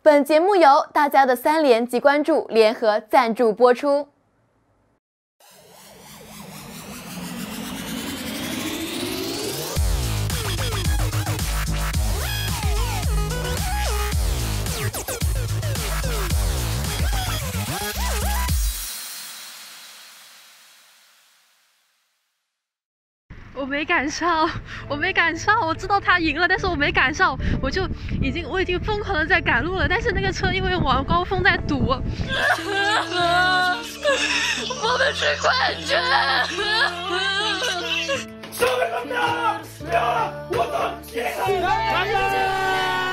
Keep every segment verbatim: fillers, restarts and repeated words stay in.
本节目由大家的三连及关注联合赞助播出。 我没赶上，我没赶上，我知道他赢了，但是我没赶上，我就已经我已经疯狂的在赶路了，但是那个车因为晚高峰在堵，我们是冠军！ 什么都不要了，不要了，我都赢了！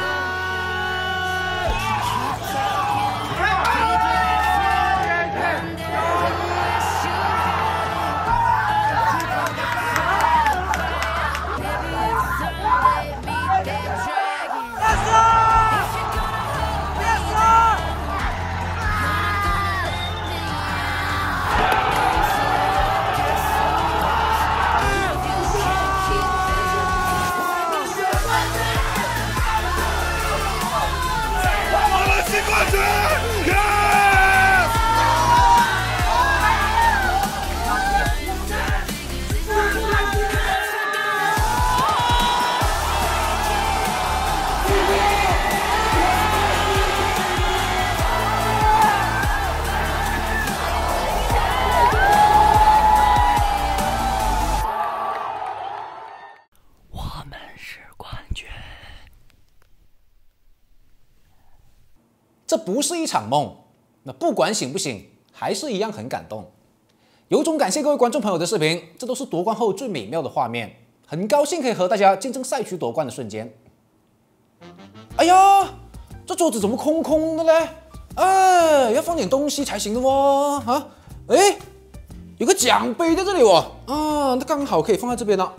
这不是一场梦，那不管醒不醒，还是一样很感动。有种感谢各位观众朋友的视频，这都是夺冠后最美妙的画面。很高兴可以和大家见证赛区夺冠的瞬间。哎呀，这桌子怎么空空的嘞？哎，要放点东西才行的哦。啊，哎，有个奖杯在这里哦。啊，那刚好可以放在这边了。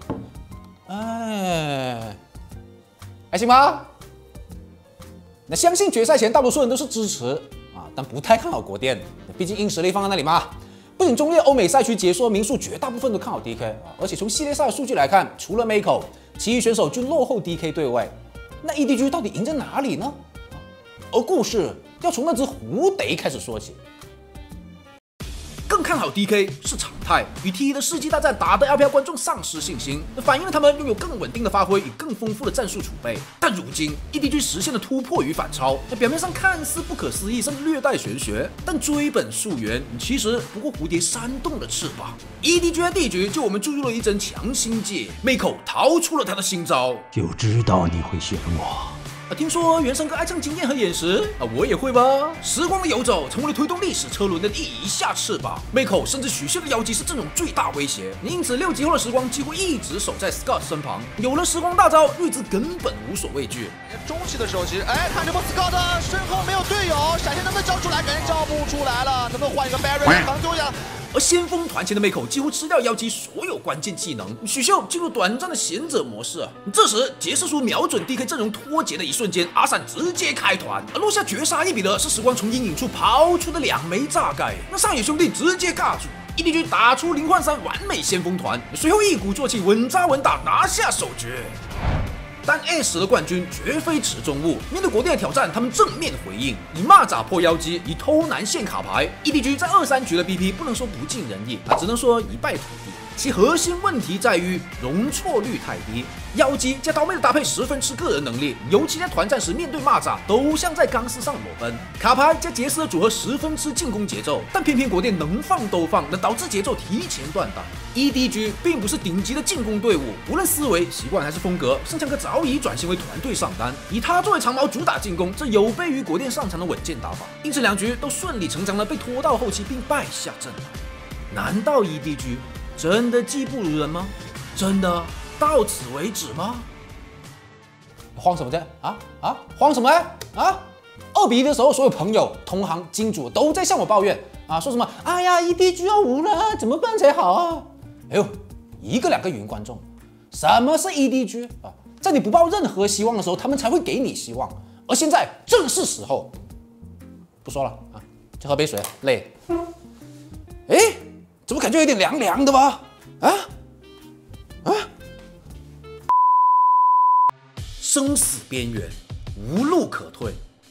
哎，还行吧？那相信决赛前大多数人都是支持啊，但不太看好国电，毕竟硬实力放在那里嘛。不仅中列欧美赛区解说民宿绝大部分都看好 D K 啊，而且从系列赛的数据来看，除了 Mako， 其余选手均落后 D K 对位。那 E D G 到底赢在哪里呢？而故事要从那只狐狸开始说起。更看好 D K 是常态，与 T 一 的世纪大战打得 L P L 观众丧失信心，反映了他们拥有更稳定的发挥与更丰富的战术储备。但如今 E D G 实现了突破与反超，表面上看似不可思议，甚至略带玄学，但追本溯源，其实不过蝴蝶扇动了翅膀。E D G 在第一局就我们注入了一针强心剂 ，Mako 逃出了他的新招， 就知道你会选我。 啊，听说原生哥爱唱经验和眼识啊，我也会吧。时光的游走成为了推动历史车轮的第一下翅膀。Mako 甚至许下了妖姬是阵容最大威胁，因此六级后的时光几乎一直守在 Scott 身旁。有了时光大招，睿智根本无所畏惧。 中期的时候，其实哎，看这波 Scott 身后没有队友，闪现能不能交出来？感觉交不出来了，能不能换一个 Barry 防救一下？ 而先锋团前的 Mako 几乎吃掉妖姬所有关键技能，许秀进入短暂的贤者模式。这时杰斯叔瞄准 D K 阵容脱节的一瞬间，阿闪直接开团，而落下绝杀一笔的是时光从阴影处抛出的两枚炸盖，那上野兄弟直接尬住。E D G 打出零换三完美先锋团，随后一鼓作气稳扎稳打拿下首局。但 S 的冠军绝非池中物，面对国电的挑战，他们正面回应，以蚂蚱破妖姬，以偷男献卡牌。E D G 在二三局的 B P 不能说不尽人意啊，只能说一败涂地。其核心问题在于容错率太低，妖姬加刀妹的搭配十分吃个人能力，尤其在团战时面对蚂蚱，都像在钢丝上裸奔。卡牌加杰斯的组合十分吃进攻节奏，但偏偏国电能放都放，那导致节奏提前断档。E D G 并不是顶级的进攻队伍，无论思维、习惯还是风格，圣枪哥早已转型为团队上单，以他作为长矛主打进攻，这有悖于国电擅长的稳健打法。因此两局都顺理成章的被拖到后期并败下阵来。难道 E D G 真的技不如人吗？真的到此为止吗？慌什么的啊啊！慌什么啊？二比一的时候，所有朋友、同行、金主都在向我抱怨啊，说什么？哎呀 ，E D G 要无了，怎么办才好啊？哎呦，一个两个云观众，什么是 E D G 啊？在你不抱任何希望的时候，他们才会给你希望，而现在正是时候。不说了啊，去喝杯水，累。哎。怎么感觉有点凉凉的吧？啊啊！生死边缘，无路可退。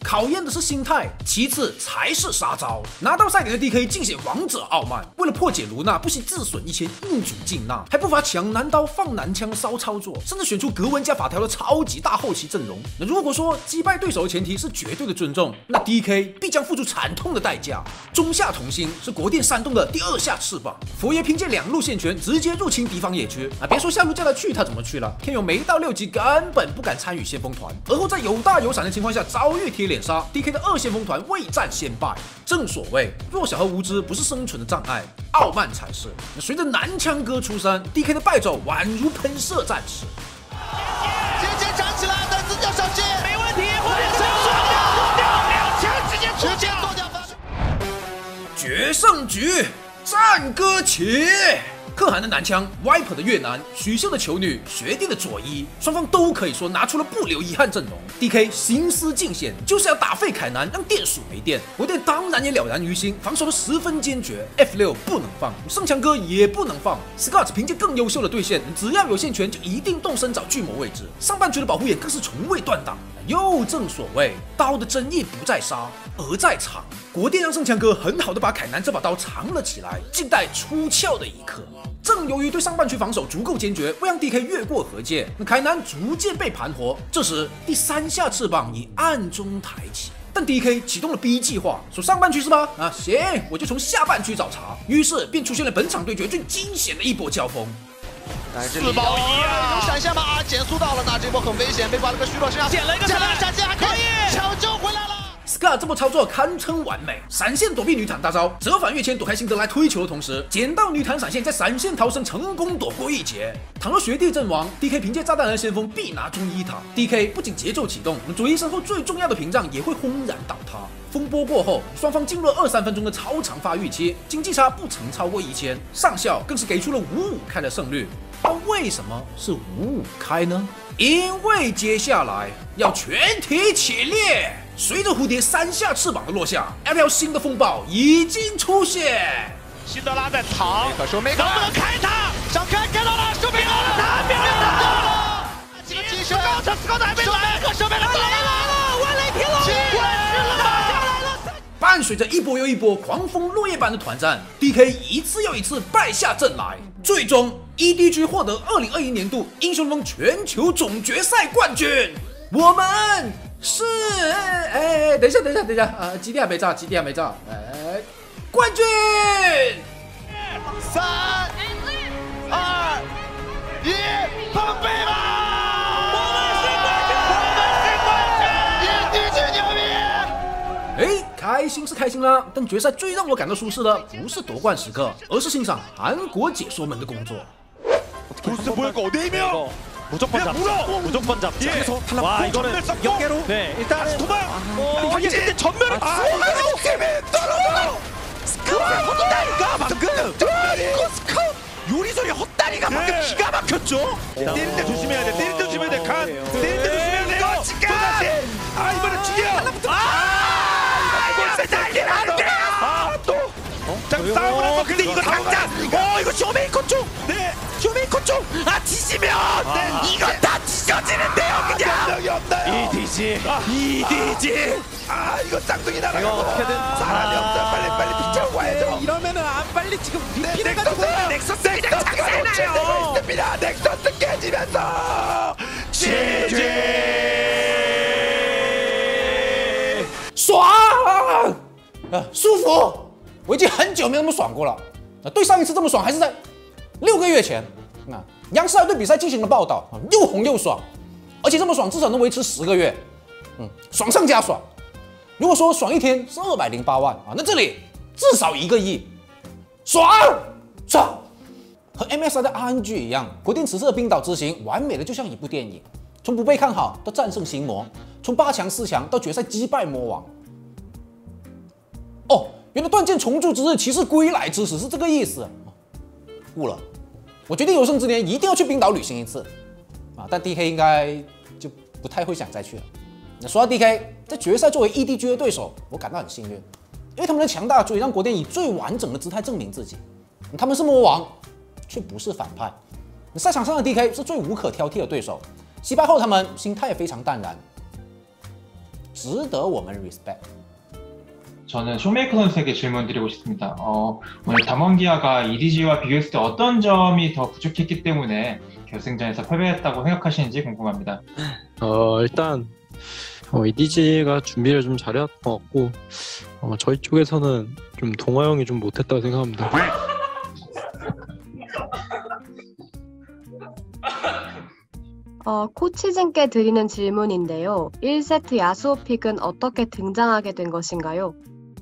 考验的是心态，其次才是杀招。拿到赛点的 D K 尽显王者傲慢，为了破解卢娜，不惜自损一千硬主禁娜，还不乏抢男刀、放男枪骚操作，甚至选出格温加法条的超级大后期阵容。那如果说击败对手的前提是绝对的尊重，那 D K 必将付出惨痛的代价。中下同心是国电煽动的第二下翅膀，佛爷凭借两路线权直接入侵敌方野区啊！别说下路叫他去，他怎么去了？天勇没到六级，根本不敢参与先锋团，而后在有大有闪的情况下遭遇贴脸杀 ，D K 的二先锋团未战先败。正所谓弱小和无知不是生存的障碍，傲慢才是。随着男枪哥出山 ，D K 的败走宛如喷射战士。 节节站起来，但自己要小心， 没问题，或者是做掉，做掉，两枪直接直接做掉分。 决胜局，战歌起！可汗的男枪 ，Viper 的越南，许秀的球女，学弟的左一，双方都可以说拿出了不留遗憾阵容。D K 心思尽显，就是要打废凯南，让电鼠没电。国电当然也了然于心，防守的十分坚决 ，F 六 不能放，圣强哥也不能放。Scott 凭借更优秀的对线，只要有线权就一定动身找巨魔位置。上半局的保护眼更是从未断档。又正所谓，刀的真意不在杀，而在藏。国电让圣强哥很好的把凯南这把刀藏了起来，静待出鞘的一刻。正由于对上半区防守足够坚决，不让 D K 越过河界，那凯南逐渐被盘活。这时第三下翅膀已暗中抬起，但 D K 启动了 B 计划，说上半区是吧？啊，行，我就从下半区找茬。于是便出现了本场对决最惊险的一波交锋。 四保一啊！有闪现吗？啊，减速到了，那这波很危险，被挂了个虚弱身上， 捡了一个捡了闪现，还可以抢救回来了。 Scott 这波操作堪称完美，闪现躲避女坦大招，折返跃迁躲开辛德来推球的同时，捡到女坦闪现，在闪现逃生成功躲过一劫。倘若学弟阵亡 ，D K 凭借炸弹人先锋必拿中一塔 ，D K 不仅节奏启动，左一身后最重要的屏障也会轰然倒塌。风波过后，双方进入了二三分钟的超长发育期，经济差不曾超过一千，上校更是给出了五五开的胜率。但为什么是五五开呢？因为接下来要全体起立。随着蝴蝶三下翅膀的落下 ，L P L 新的风暴已经出现。 辛德拉在藏， 可是没能不能开他？ 想开开到了，手没了， 他漂亮了！ 几个机身， 高车斯高的还没来，可手没了，来了，万雷霆了，完事了，下来了。 伴随着一波又一波狂风落叶般的团战 ，D K 一次又一次败下阵来，最终 E D G 获得二零二一年度英雄联盟全球总决赛冠军。我们。是，哎，等一下，等一下，等一下，啊，基地还没炸，基地还没炸，哎，冠军！ 三、二、一，碰杯吧！ 我们是冠军，我们是冠军 ！E D G 牛逼！ 哎，开心是开心啦，但决赛最让我感到舒适的不是夺冠时刻，而是欣赏韩国解说们的工作。 보스 보일 거 네 명. 무조건 잡자. 무조건 잡자. 예. 와 이거는 역계로. 네 일단 도발. 어, 이게 근데 전멸이 아, 떨어져. 스카우트 헛다리가 방금. 이거 스카우트 요리 소리 헛다리가 방금 네. 기가 막혔죠. 때릴 때 조심해야 돼. 때릴 때 조심해야 돼. 간. 때릴 때 조심해야 돼. 이거 지금. 아 이번에 죽여. 아 이거 날리면 안 돼. 아 또. 자 싸움을 한번 근데 이거 당장. 어 이거 쇼메이커 쪽. 네. 쇼메이커 쪽. 아 뒤지면 이거 다 뒤져지는데요 그냥. 명이 없나요? 이디지. 이디지. 아 이거 쌍둥이 이거 나라고. 어떻게든 사람이 없어. 빨리 빨리 피자고 와야죠. 이러면은 안 빨리 지금 리필해가지고 넥서스 그냥 넥서스가 작살나요. 놓칠되고 있습니다. 넥서스 깨지면서 지지. 爽啊，舒服！我已经很久没那么爽过了。啊，对上一次这么爽还是在六个月前。啊，央视还对比赛进行了报道，啊，又红又爽，而且这么爽至少能维持十个月。嗯，爽上加爽。如果说爽一天是二百零八万啊，那这里至少一个亿。爽爽！和 M S I 的 R N G 一样，国电此次的冰岛之行完美的就像一部电影，从不被看好到战胜心魔，从八强四强到决赛击败魔王。哦，原来断剑重铸之日，骑士归来之时是这个意思。悟了，我决定有生之年一定要去冰岛旅行一次啊！但 D K 应该就不太会想再去了。那说到 D K， 在决赛作为 E D G 的对手，我感到很幸运，因为他们的强大足以让国电以最完整的姿态证明自己。他们是魔王，却不是反派。赛场上的 D K 是最无可挑剔的对手，击败后他们心态也非常淡然。 值得我们 respect。 저는 쇼메이커 선수에게 질문 드리고 싶습니다. 어, 오늘 담원기아가 이디지와 비교했을 때 어떤 점이 더 부족했기 때문에 결승전에서 패배했다고 생각하시는지 궁금합니다. 어, 일단 어, 이디지가 준비를 좀 잘해왔던 것 같고 어, 저희 쪽에서는 좀 동아 형이 좀 못했다고 생각합니다. 어, 코치진께 드리는 질문인데요. 일 세트 야수호 픽은 어떻게 등장하게 된 것인가요?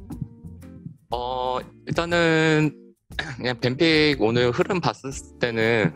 어, 일단은 그냥 뱀픽 오늘 흐름 봤을 때는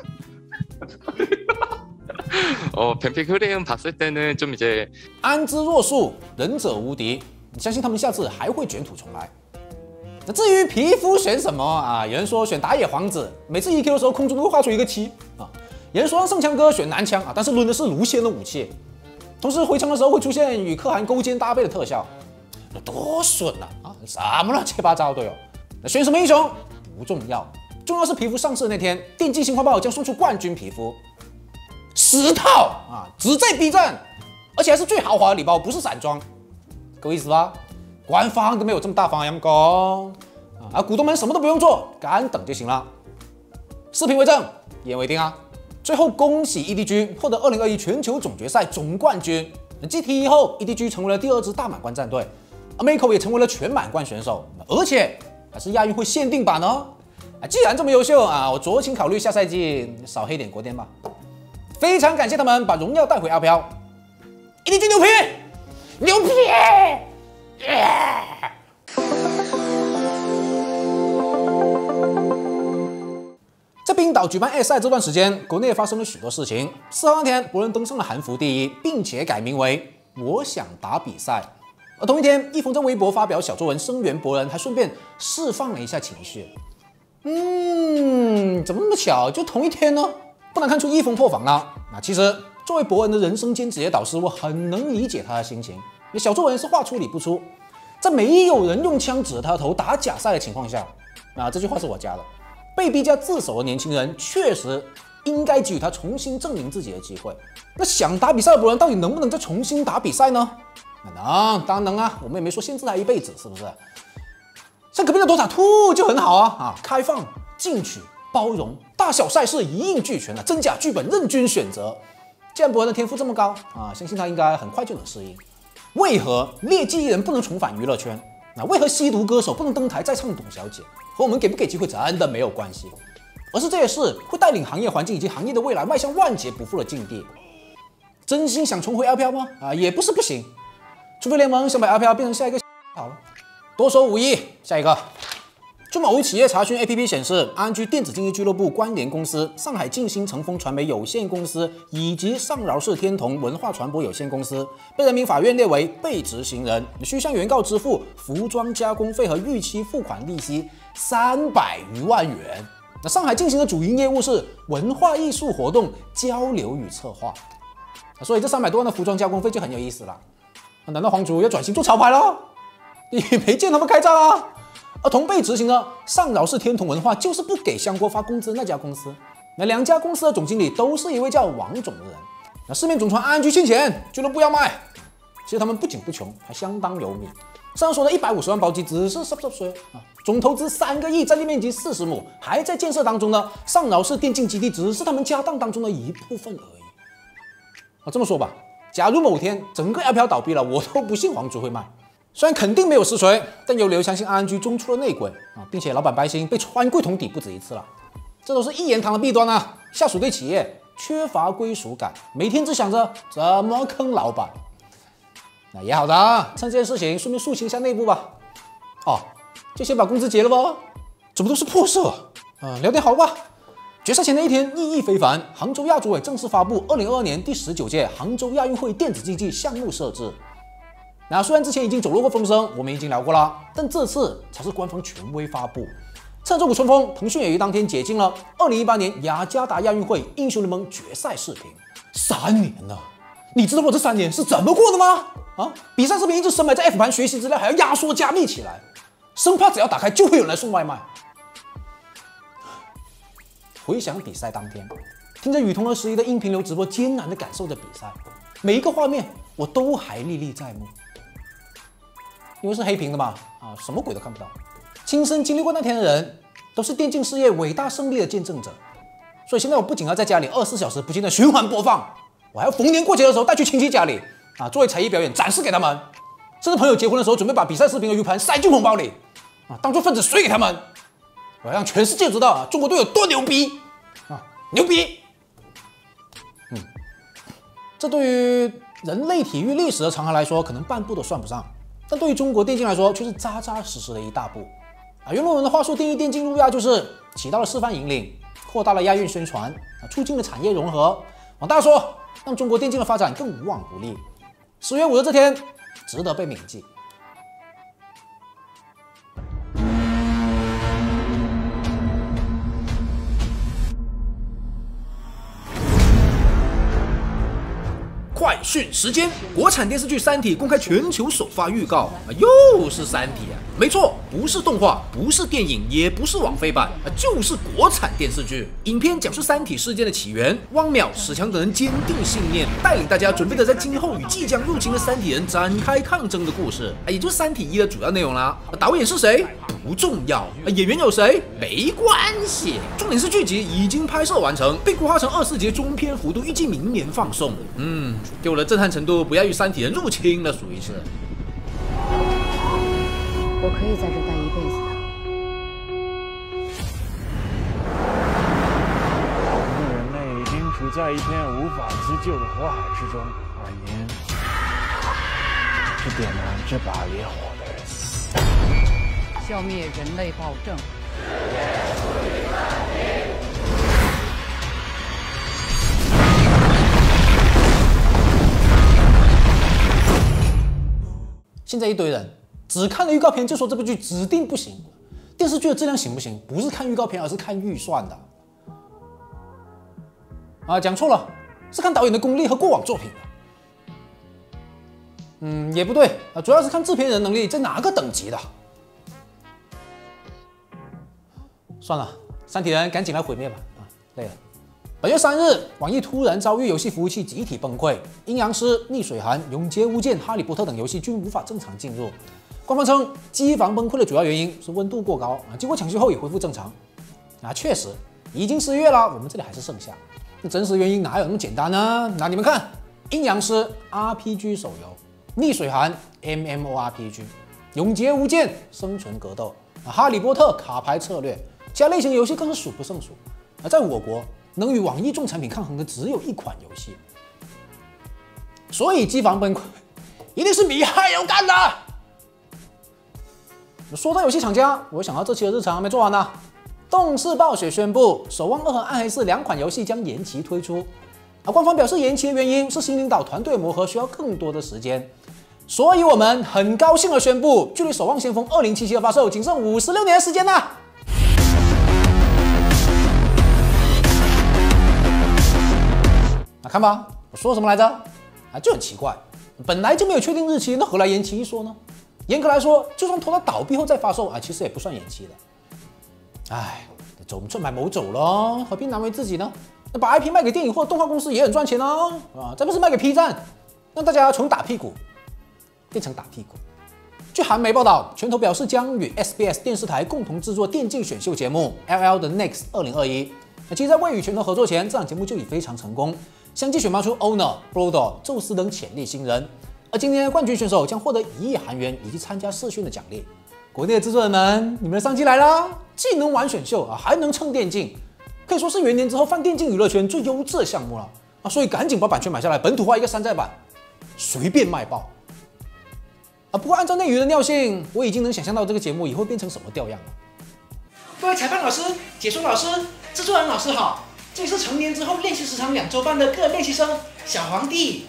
어, 뱀픽 흐름 봤을 때는 좀 이제 安之若素，仁者无敌。相信他们下次还会卷土重来。那至于皮肤选什么啊？有人说选打野皇子，每次 E Q 的时候空中都会画出一个七啊。有人说让圣枪哥选男枪啊，但是抡的是卢仙的武器。同时回城的时候会出现与可汗勾肩搭背的特效，那多损啊！啊，什么乱七八糟都有。那选什么英雄不重要，重要是皮肤上市的那天，电竞新花报将送出冠军皮肤。 十套啊，只在 B 站，而且还是最豪华的礼包，不是散装，够意思吧？官方都没有这么大方，阳公啊！股东们什么都不用做，干等就行了。视频为证，言为定啊！最后恭喜 E D G 获得二零二一全球总决赛总冠军。G T 以后 ，E D G 成为了第二支大满贯战队 ，Mako 也成为了全满贯选手，而且还是亚运会限定版哦。啊，既然这么优秀啊，我酌情考虑下赛季少黑点国电吧。 非常感谢他们把荣耀带回阿飘 ，E D G 牛皮，牛皮！在冰岛举办 A 赛这段时间，国内也发生了许多事情。四号那天，博人登上了韩服第一，并且改名为“我想打比赛”。而同一天，一峰在微博发表小作文声援博人，还顺便释放了一下情绪。嗯，怎么那么巧，就同一天呢？ 不难看出一峰破防了。那其实作为伯恩的人生兼职业导师，我很能理解他的心情。小作文是话出理不出，在没有人用枪指着他的头打假赛的情况下，啊，这句话是我加的。被逼加自首的年轻人确实应该给予他重新证明自己的机会。那想打比赛的伯恩到底能不能再重新打比赛呢？那能，当然能啊！我们也没说限制他一辈子，是不是？像隔壁的多塔兔就很好啊啊，开放、进取。 包容大小赛事一应俱全啊，真假剧本任君选择。既然伯恩的天赋这么高啊，相信他应该很快就能适应。为何劣迹艺人不能重返娱乐圈？那为何吸毒歌手不能登台再唱董小姐？和我们给不给机会真的没有关系，而是这些事会带领行业环境以及行业的未来迈向万劫不复的境地。真心想重回 L P L 吗？啊，也不是不行，除非联盟想把 L P L 变成下一个好了。多说无益，下一个。 据某企业查询 A P P 显示，安居电子竞技俱乐部关联公司、上海静兴成风传媒有限公司以及上饶市天童文化传播有限公司被人民法院列为被执行人，需向原告支付服装加工费和逾期付款利息三百余万元。那上海静兴的主营业务是文化艺术活动交流与策划，所以这三百多万的服装加工费就很有意思了。难道皇族要转型做潮牌了？你没见他们开战啊？ 而同被执行的上饶市天童文化就是不给香锅发工资那家公司，那两家公司的总经理都是一位叫王总的人。那市面总传安居欠钱，俱乐部要卖。其实他们不仅不穷，还相当有米。上说的一百五十万包机只是濕濕碎啊，总投资三个亿，占地面积四十亩，还在建设当中呢。上饶市电竞基地只是他们家当当中的一部分而已。啊，这么说吧，假如某天整个 L P L 倒闭了，我都不信皇族会卖。 虽然肯定没有实锤，但有理由相信安居中出了内鬼啊，并且老板白星被穿柜桶底不止一次了，这都是一言堂的弊端啊！下属对企业缺乏归属感，每天只想着怎么坑老板。那也好的，趁这件事情顺便肃清一下内部吧。哦，就先把工资结了吧，怎么都是破事啊！嗯，聊点好吧。决赛前的一天意义非凡，杭州亚组委正式发布二零二二年第十九届杭州亚运会电子竞技项目设置。 那虽然之前已经走漏过风声，我们已经聊过了，但这次才是官方权威发布。趁这股春风，腾讯也于当天解禁了二零一八年雅加达亚运会英雄联盟决赛视频。三年了，你知道我这三年是怎么过的吗？啊，比赛视频一直深埋在 F 盘学习资料，还要压缩加密起来，生怕只要打开就会有人来送外卖。回想比赛当天，听着雨桐和十一的音频流直播，艰难的感受着比赛。 每一个画面我都还历历在目。因为是黑屏的嘛，啊，什么鬼都看不到。亲身经历过那天的人，都是电竞事业伟大胜利的见证者。所以现在我不仅要在家里二十四小时不间的循环播放，我还要逢年过节的时候带去亲戚家里，啊，作为才艺表演展示给他们。甚至朋友结婚的时候，准备把比赛视频和 U 盘塞进红包里，啊，当做份子水给他们。我要让全世界知道啊，中国队有多牛逼啊，牛逼！嗯，这对于人类体育历史的长河来说，可能半步都算不上。但对于中国电竞来说，却是扎扎实实的一大步啊！用我们的话说，定义电竞入亚就是起到了示范引领，扩大了亚运宣传，啊，促进了产业融合。往大说，让中国电竞的发展更无往不利。十月五日这天，值得被铭记。 快讯时间，国产电视剧《三体》公开全球首发预告，啊，又是《三体》啊！没错，不是动画，不是电影，也不是网飞版，啊，就是国产电视剧。影片讲述三体事件的起源，汪淼、史强等人坚定信念，带领大家准备的在今后与即将入侵的三体人展开抗争的故事，啊，也就是《三体一》的主要内容啦。啊，导演是谁？不重要，啊，演员有谁？没关系。重点是剧集已经拍摄完成，被规划成二十四集中篇幅度，预计明年放送。嗯。给我的震撼程度不亚于三体人入侵了，属于是。 我可以在这待一辈子的。 我们人类已经处在一片无法自救的火海之中，而您是点燃这把烈火的人。 消灭人类暴政。 现在一堆人只看了预告片就说这部剧指定不行，电视剧的质量行不行，不是看预告片，而是看预算的。啊，讲错了，是看导演的功力和过往作品的。嗯，也不对啊，主要是看制片人能力在哪个等级的。算了，三体人赶紧来毁灭吧！啊，累了。本月三日，网易突然遭遇游戏服务器集体崩溃，阴阳师、逆水寒、永劫无间、哈利波特等游戏均无法正常进入。官方称，机房崩溃的主要原因是温度过高啊，经过抢修后也恢复正常。啊，确实，已经十一月了，我们这里还是盛夏。那真实原因哪有那么简单呢？那你们看，阴阳师 R P G 手游，逆水寒 M M O R P G， 永劫无间生存格斗，啊，哈利波特卡牌策略，其他类型的游戏更是数不胜数。而在我国，能与网易众产品抗衡的只有一款游戏，所以机房崩溃一定是米哈游干的。说到游戏厂家，我想到这期的日常还没做完呢。动视暴雪宣布，《守望二》和《暗黑四》两款游戏将延期推出，而官方表示延期的原因是新领导团队磨合需要更多的时间，所以我们很高兴的宣布，距离《守望先锋二零七七》的发售仅剩五十六年的时间啦。看吧，我说什么来着？啊，就很奇怪，本来就没有确定日期，那何来延期一说呢？严格来说，就算拖到倒闭后再发售啊，其实也不算延期的。唉，走不出买某走了，何必难为自己呢？那把 I P 卖给电影或动画公司也很赚钱哦，啊，再不是卖给 P 站，让大家从打屁股变成打屁股。据韩媒报道，拳头表示将与 S B S 电视台共同制作电竞选秀节目 L L 的 Next 二零二一。那其实，在未与拳头合作前，这档节目就已非常成功，相继选拔出 Owner、Brodo、宙斯等潜力新人。而今年的冠军选手将获得一亿韩元以及参加视讯的奖励。国内的制作人们，你们的商机来啦！既能玩选秀啊，还能蹭电竞，可以说是元年之后泛电竞娱乐圈最优质的项目了啊！所以赶紧把版权买下来，本土化一个山寨版，随便卖爆啊！不过按照内娱的尿性，我已经能想象到这个节目以后变成什么调样了。各位裁判老师、解说老师、制作人老师好，这里是成年之后练习时长两周半的个人练习生小皇帝。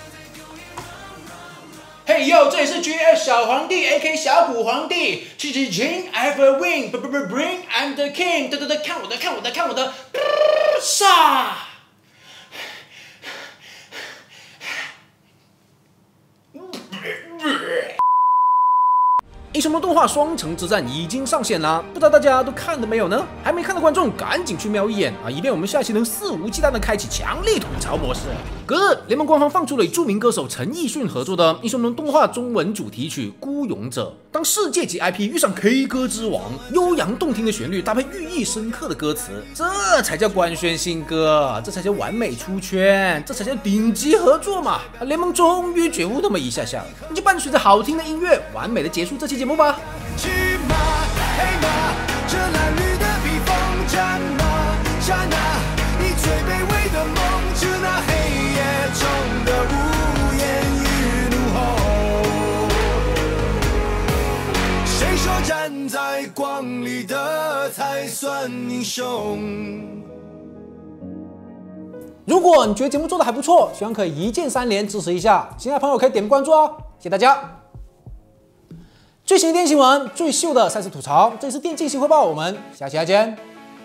嘿呦，这里是 G S 小皇帝 A K 小普皇帝，七七 Jing I have a win， 不不不 bring I'm the king， 得得得，看我的看我的看我的，杀！英雄们动画《双城之战》已经上线啦，不知道大家都看了没有呢？还没看的观众赶紧去瞄一眼啊，以便我们下期能肆无忌惮的开启强力吐槽模式。 隔日，联盟官方放出了与著名歌手陈奕迅合作的英雄联盟动画中文主题曲《孤勇者》。当世界级 I P 遇上 K 歌之王，悠扬动听的旋律搭配寓意深刻的歌词，这才叫官宣新歌，这才叫完美出圈，这才叫顶级合作嘛！联盟终于觉悟那么一下下，那就伴随着好听的音乐，完美的结束这期节目吧。 骑马，黑马，这褴褛的披风，战马，刹那，你最卑微的梦，就那黑夜中的无言与怒吼。谁说站在光里的才算英雄？ 如果你觉得节目做的还不错，希望可以一键三连支持一下，新来的朋友可以点关注哦，谢谢大家。最新的电竞新闻，最秀的赛事吐槽，这里是电竞新汇报，我们下期再见。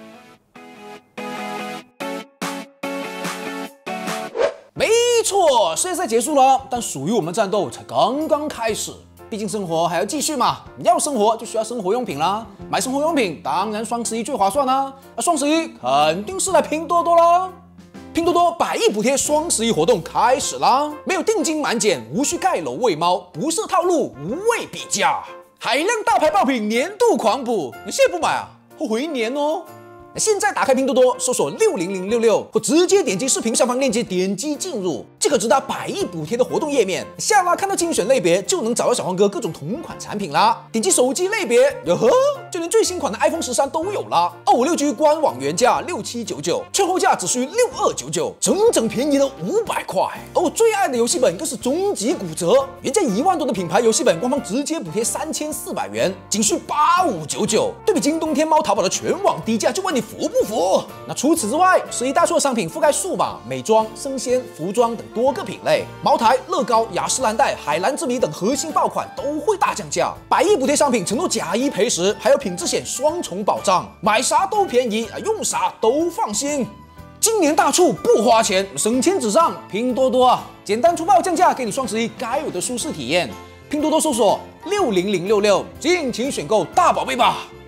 没错，世界赛结束了，但属于我们战斗才刚刚开始。毕竟生活还要继续嘛，要生活就需要生活用品啦。买生活用品，当然双十一最划算啦。那双十一肯定是来拼多多啦。拼多多百亿补贴双十一活动开始啦！没有定金满减，无需盖楼喂猫，不设套路，无畏比价，海量大牌爆品年度狂补，你现在不买啊，后悔一年哦！现在打开拼多多，搜索六零零六六，或直接点击视频上方链接，点击进入，即可直达百亿补贴的活动页面。下拉看到精选类别，就能找到小黄哥各种同款产品啦。点击手机类别，哟呵，就连最新款的 iPhone 十三都有啦。二五六 G 官网原价六七九九，券后价只需六二九九，整整便宜了五百块。而我最爱的游戏本更是终极骨折，原价一万多的品牌游戏本，官方直接补贴三千四百元，仅需八五九九。对比京东、天猫、淘宝的全网低价，就问你服不服？那除此之外，十一大促的商品覆盖数码、美妆、生鲜、服装等多个品类，茅台、乐高、雅诗兰黛、海蓝之谜等核心爆款都会大降价。百亿补贴商品承诺假一赔十，还有品质险双重保障，买啥都便宜，用啥都放心。今年大促不花钱，省钱至上，拼多多啊，简单粗暴降价，给你双十一该有的舒适体验。拼多多搜索六零零六六，尽情选购大宝贝吧。